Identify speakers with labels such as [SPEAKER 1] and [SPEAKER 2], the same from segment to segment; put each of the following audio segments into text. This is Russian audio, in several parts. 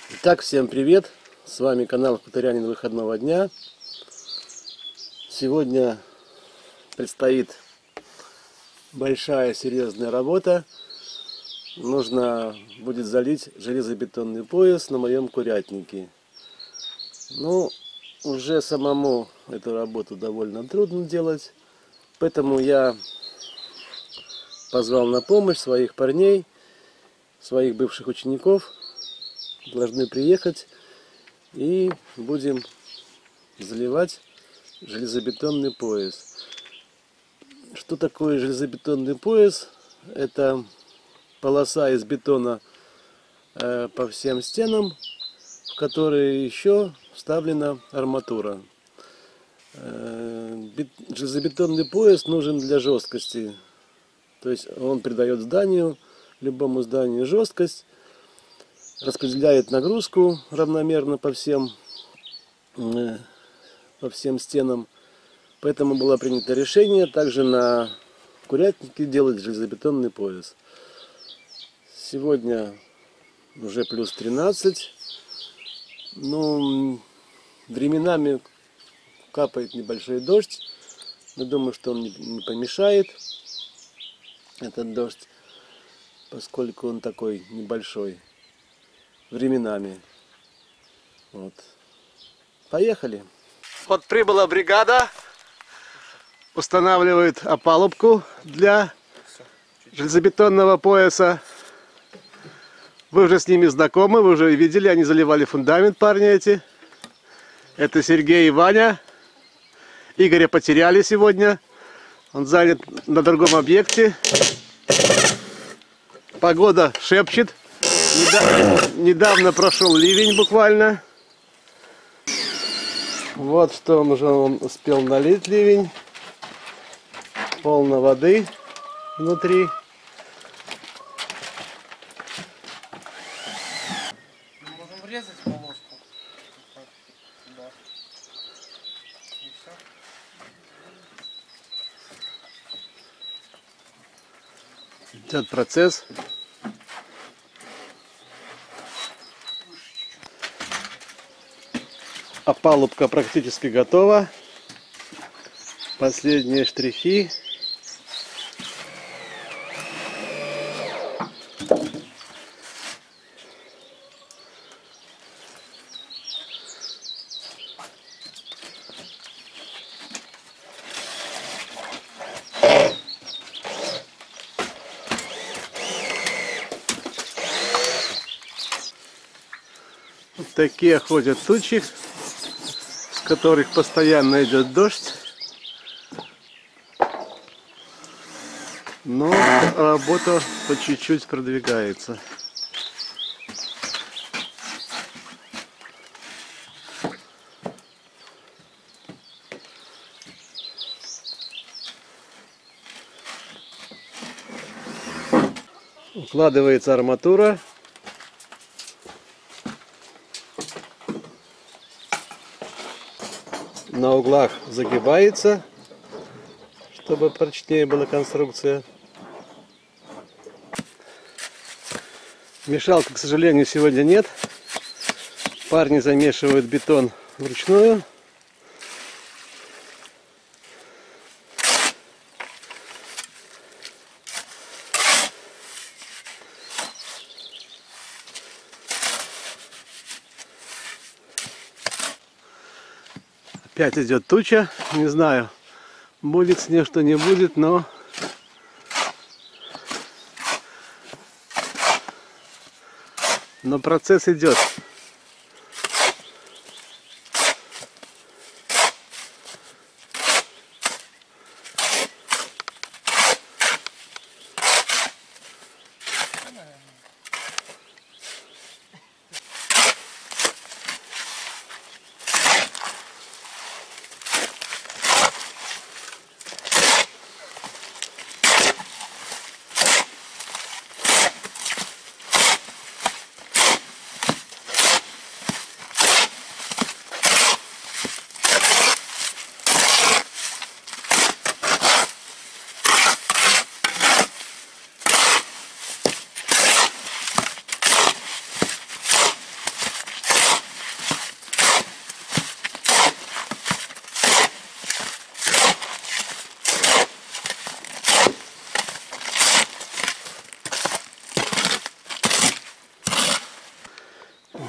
[SPEAKER 1] Итак, всем привет! С вами канал Хуторянин выходного дня. Сегодня предстоит большая серьезная работа. Нужно будет залить железобетонный пояс на моем курятнике. Ну, уже самому эту работу довольно трудно делать, поэтому я позвал на помощь своих парней, своих бывших учеников. Должны приехать и будем заливать железобетонный пояс. Что такое железобетонный пояс? Это полоса из бетона по всем стенам, в которые еще вставлена арматура. Железобетонный пояс нужен для жесткости, то есть он придает зданию, любому зданию жесткость, распределяет нагрузку равномерно по всем стенам. Поэтому было принято решение также на курятнике делать железобетонный пояс. Сегодня уже плюс 13. Ну, временами капает небольшой дождь. Но думаю, что он не помешает, этот дождь, поскольку он такой небольшой. Временами. Вот. Поехали. Вот прибыла бригада. Устанавливает опалубку для железобетонного пояса. Вы уже с ними знакомы, вы уже видели, они заливали фундамент, парни эти. Это Сергей и Ваня. Игоря потеряли сегодня. Он занят на другом объекте. Погода шепчет. Недавно прошел ливень буквально. Вот что он уже успел налить ливень. Полно воды внутри.
[SPEAKER 2] Мы можем врезать полоску. Да. И все.
[SPEAKER 1] Идет процесс. Опалубка практически готова. Последние штрихи. Вот такие ходят тучи, с которых постоянно идет дождь. Но работа по чуть-чуть продвигается. Укладывается арматура. На углах загибается, чтобы прочнее была конструкция. Мешалки, к сожалению, сегодня нет. Парни замешивают бетон вручную. Опять идет туча. Не знаю, будет снег, что не будет, но процесс идет.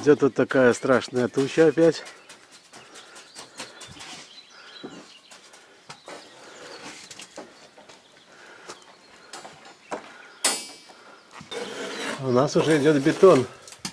[SPEAKER 1] Где тут такая страшная туча опять? У нас уже идет бетон.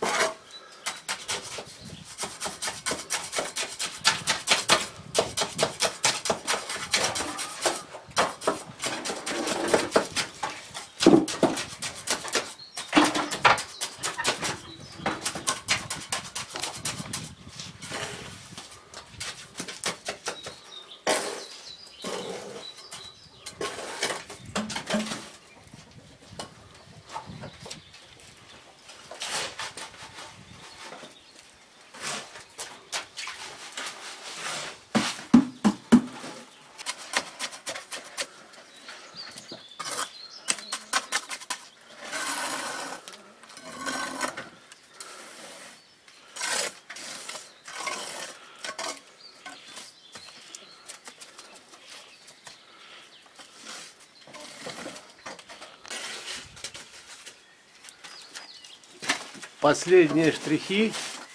[SPEAKER 1] Последние штрихи,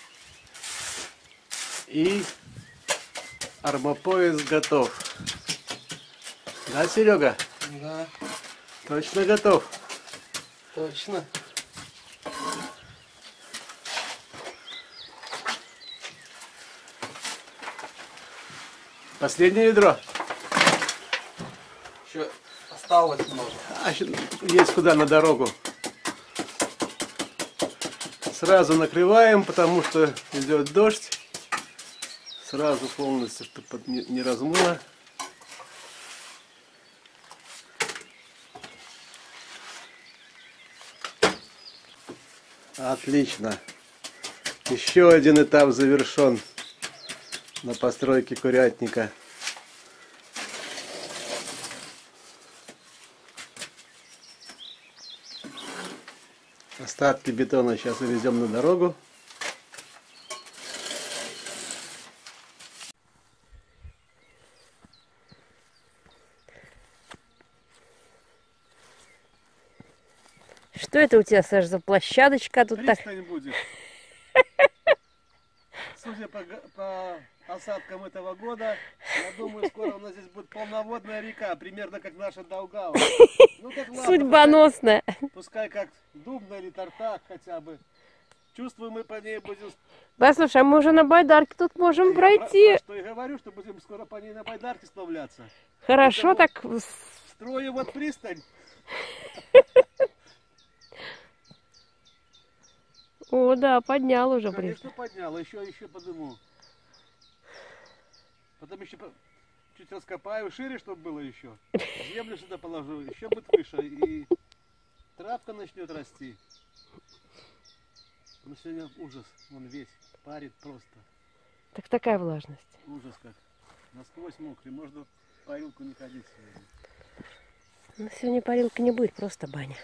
[SPEAKER 1] и армопояс готов. Да, Серега?
[SPEAKER 2] Да,
[SPEAKER 1] Точно готов.
[SPEAKER 2] точно.
[SPEAKER 1] Последнее ведро.
[SPEAKER 2] Еще осталось много.
[SPEAKER 1] А, есть куда на дорогу. Сразу накрываем, потому что идет дождь. Сразу полностью, чтобы не размыло. Отлично. Еще один этап завершен на постройке курятника. Остатки бетона сейчас увезем на дорогу.
[SPEAKER 3] Что это у тебя, Саш, за площадочка тут так?
[SPEAKER 1] Пристань будет. Судя по осадкам этого года, я думаю, скоро у нас здесь будет полноводная река, примерно как наша Даугава. Ну так ладно,
[SPEAKER 3] Судьбоносная.
[SPEAKER 1] пускай как Дубна или Тартак хотя бы. Чувствую, мы по ней будем...
[SPEAKER 3] Послушай, а мы уже на байдарке тут можем
[SPEAKER 1] Я
[SPEAKER 3] пройти.
[SPEAKER 1] что и говорю, что будем скоро по ней на байдарке сплавляться.
[SPEAKER 3] Хорошо так.
[SPEAKER 1] Строю вот пристань.
[SPEAKER 3] О, да, поднял уже.
[SPEAKER 1] Конечно, поднял, еще подыму. Потом еще чуть раскопаю шире, чтобы было еще. Землю сюда положу, еще будет выше. И травка начнет расти. Но сегодня ужас, он весь парит просто.
[SPEAKER 3] Так такая влажность.
[SPEAKER 1] Ужас как. Насквозь мокрый, можно в парилку не ходить сегодня.
[SPEAKER 3] Ну, сегодня парилка не будет, просто баня.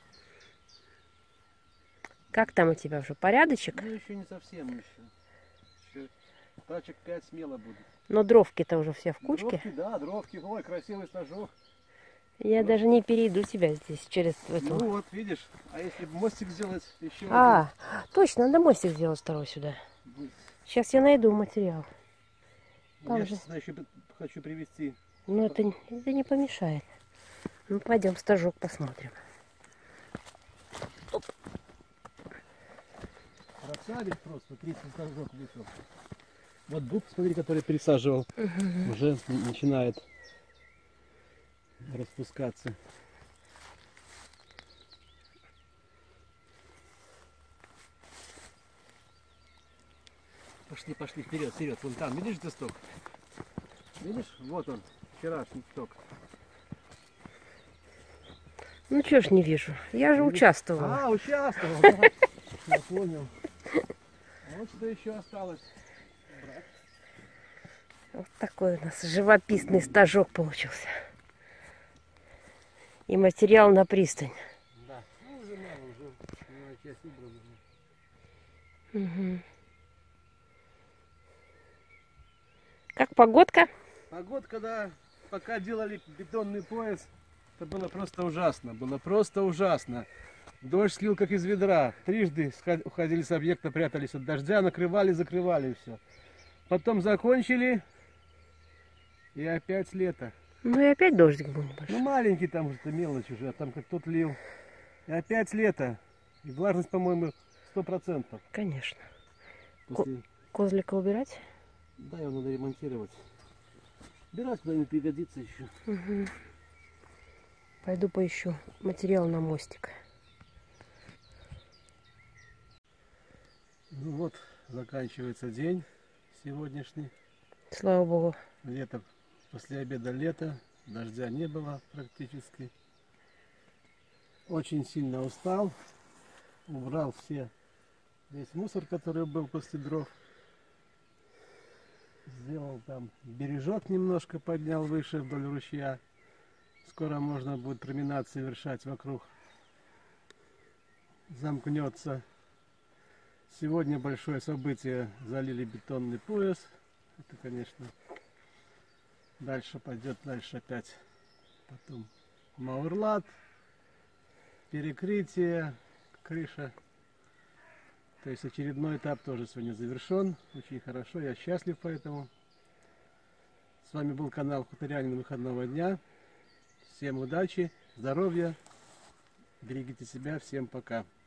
[SPEAKER 3] Как там у тебя уже? Порядочек?
[SPEAKER 1] Ну еще не совсем еще. Тачек 5 смело будет.
[SPEAKER 3] Но дровки-то уже все в кучке.
[SPEAKER 1] Дровки, да, дровки. Ой, красивый стажок.
[SPEAKER 3] Я даже не перейду тебя здесь через эту.
[SPEAKER 1] Ну вот, видишь, а если мостик сделать еще
[SPEAKER 3] А, точно, надо мостик сделать второй сюда.
[SPEAKER 1] один.
[SPEAKER 3] Сейчас я найду материал. Там
[SPEAKER 1] Я
[SPEAKER 3] же.
[SPEAKER 1] сейчас еще хочу привезти.
[SPEAKER 3] Ну, это не помешает. Ну, пойдем стажок посмотрим.
[SPEAKER 1] Красавец просто, 30 стажок вышел. Вот дуб, смотри, который пересаживал, уже начинает распускаться. Пошли, пошли, вперед, вперед. Вон там, видишь где сток? Видишь? Вот он, вчерашний сток.
[SPEAKER 3] Ну, чего ж не вижу. Я же участвовала.
[SPEAKER 1] А, участвовал, да. Я понял. А вот что еще осталось. Брать.
[SPEAKER 3] Вот такой у нас живописный стажок получился. И материал на пристань.
[SPEAKER 1] Да, ну уже мало, уже часть убрана.
[SPEAKER 3] Угу. Как погодка?
[SPEAKER 1] Погодка, да, пока делали бетонный пояс, это было просто ужасно. Было просто ужасно. Дождь слил как из ведра. Трижды уходили с объекта, прятались от дождя, накрывали, закрывали все. Потом закончили, и опять лето.
[SPEAKER 3] Ну и опять дождик был
[SPEAKER 1] Ну
[SPEAKER 3] небольшой.
[SPEAKER 1] маленький там уже, мелочь уже, а там как тот лил. И опять лето. И влажность, по-моему, 100%.
[SPEAKER 3] Конечно.
[SPEAKER 1] После...
[SPEAKER 3] Козлика убирать?
[SPEAKER 1] Да, его надо ремонтировать. Убирать куда-нибудь пригодится еще.
[SPEAKER 3] Угу. Пойду поищу материал на мостик.
[SPEAKER 1] Ну вот, заканчивается день сегодняшний.
[SPEAKER 3] Слава богу.
[SPEAKER 1] Лето, после обеда лето, дождя не было практически. Очень сильно устал. Убрал весь мусор, который был после дров. Сделал там бережок немножко, поднял выше вдоль ручья. Скоро можно будет променад совершать вокруг. Замкнется. Сегодня большое событие, залили бетонный пояс. Это, конечно, дальше пойдет, дальше опять. Потом мауэрлат, перекрытие, крыша. То есть очередной этап тоже сегодня завершен. Очень хорошо, я счастлив поэтому. С вами был канал Хуторянин выходного дня. Всем удачи, здоровья, берегите себя, всем пока.